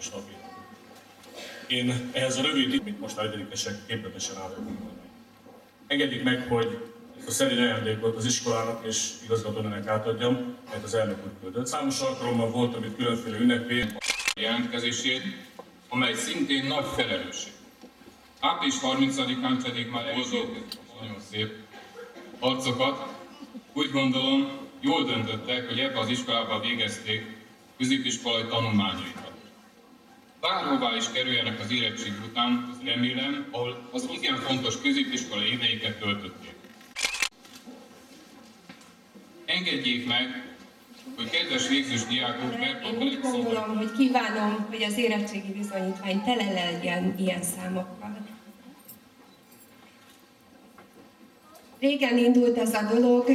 stabilit. Én ehhez a rövid, mint most a egyedikesek képletesen állok. Engedjék meg, hogy ezt a szerény ajándékot az iskolának és igazgatónak átadjam, mert az elnök úr küldött. Számos alkalommal voltam itt különféle ünnepén. Jelentkezését, amely szintén nagy felelősség. Április 30-án pedig már nagyon szép arcokat. Úgy gondolom, jól döntöttek, hogy ebbe az iskolába végezték középiskolai tanulmányaikat. Bárhová is kerüljenek az érettség után, remélem, ahol az igen fontos középiskolai éveiket töltötték. Engedjék meg, hogy kedves végzős diákok, Én úgy gondolom, hogy kívánom, hogy az érettségi bizonyítvány tele legyen ilyen számokkal. Régen indult ez a dolog,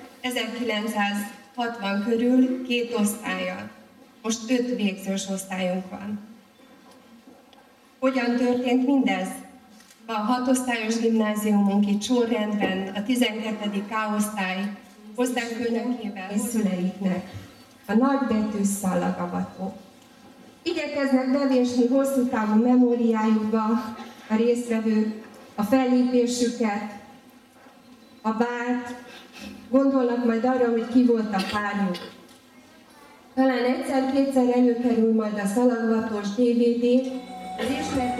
1960 körül 2 osztállyal. Most 5 végzős osztályunk van. Hogyan történt mindez? A 6 osztályos gimnáziumunk itt sorrendben, a 12. K-osztály osztályfőnökével és szüleiknek. A nagybetű szallagavató. Igyekeznek bevésni hosszú távú memóriájukba a résztvevők, a fellépésüket, a bárt, gondolnak majd arra, hogy ki volt a párjuk. Talán egyszer-kétszer előkerül majd a szalagvatos DVD, az ismert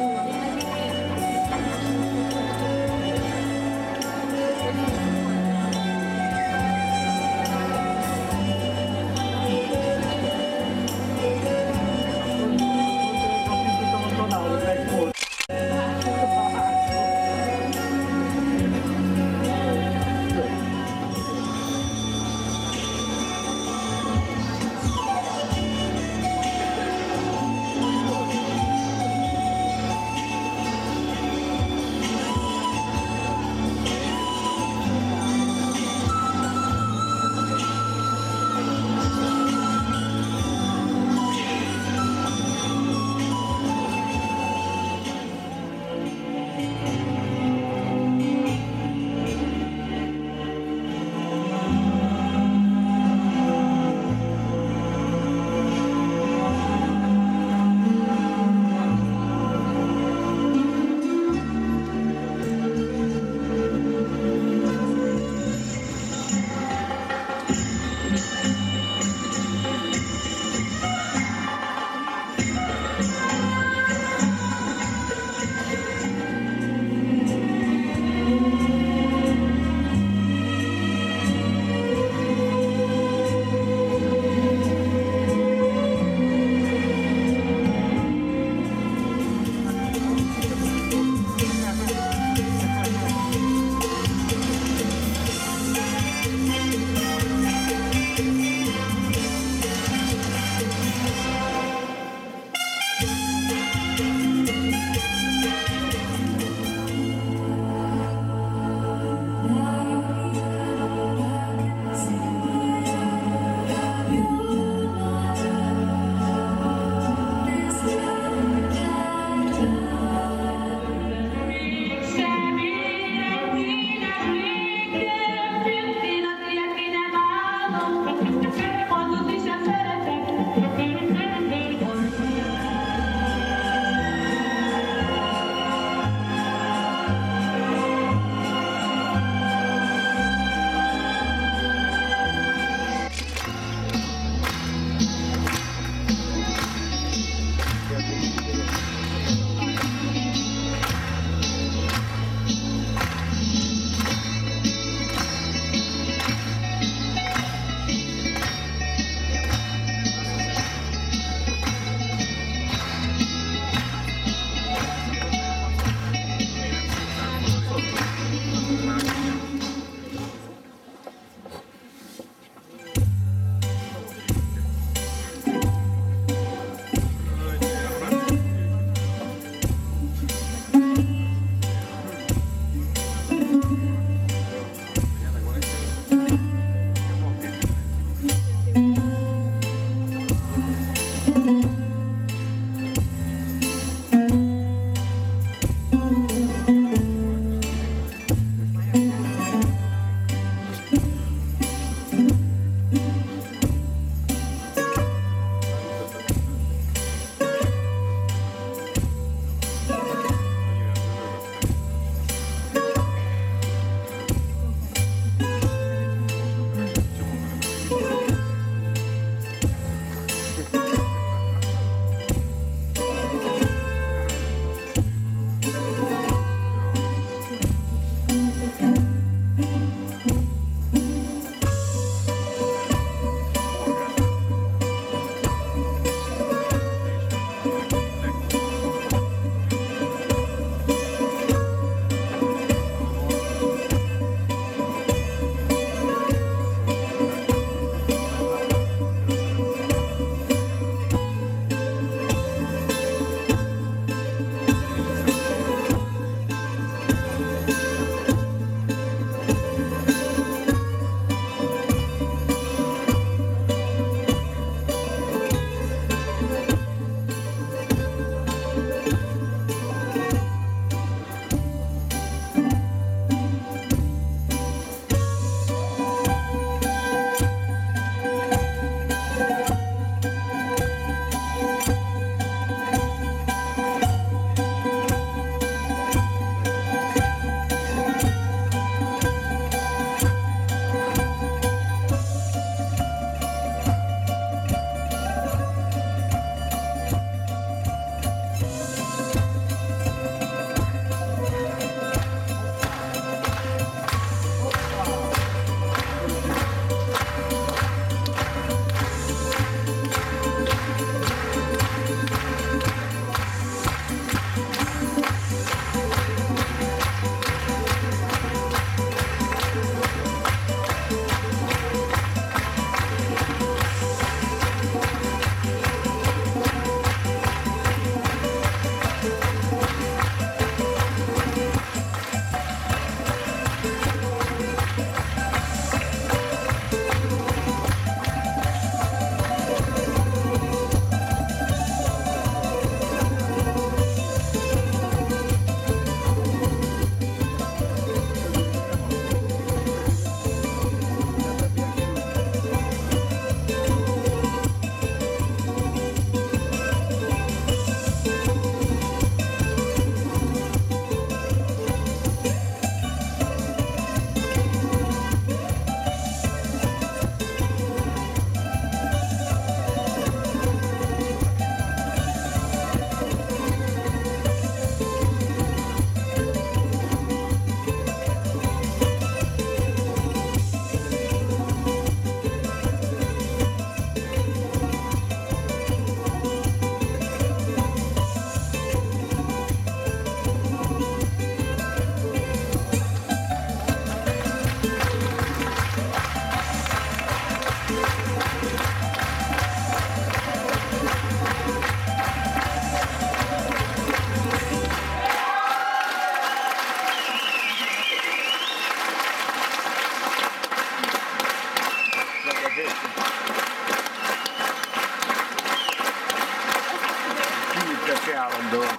Köszi állandóan.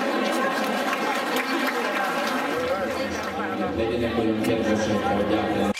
Legyenek olyan kedvesek, hogy